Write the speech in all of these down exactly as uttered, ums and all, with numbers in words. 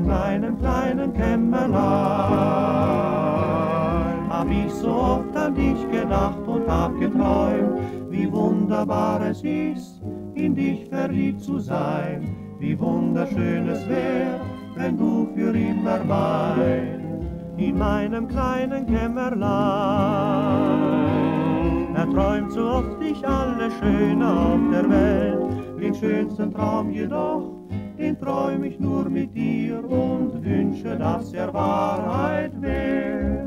in meinem kleinen Kämmerlein. Hab ich so oft an dich gedacht und hab geträumt, wie wunderbar es ist, in dich verliebt zu sein. Wie wunderschön es wär, wenn du für immer mein, in meinem kleinen Kämmerlein. Er träumt so oft ich alles Schöne auf der Welt, den schönsten Traum jedoch, den träum ich nur mit dir und wünsche, dass er Wahrheit wär.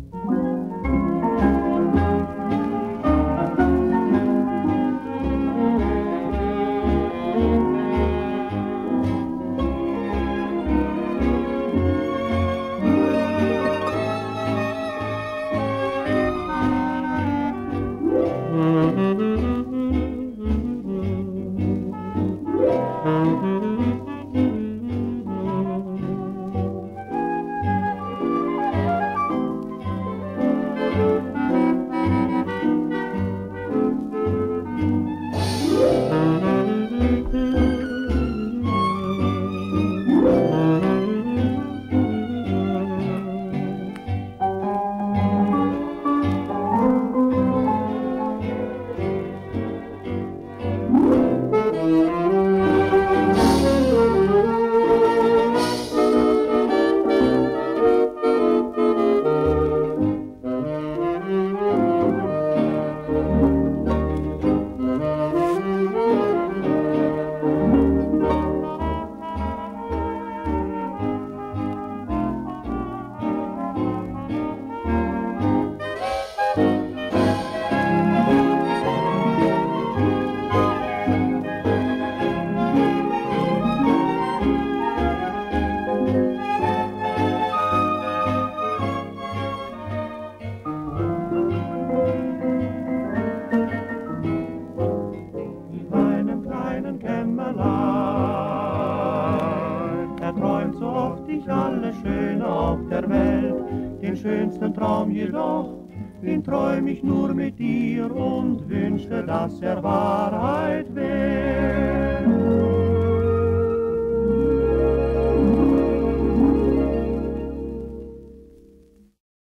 Er träumt so oft ich alles Schöne auf der Welt, den schönsten Traum jedoch, den träum ich nur mit dir und wünschte, dass er Wahrheit wär.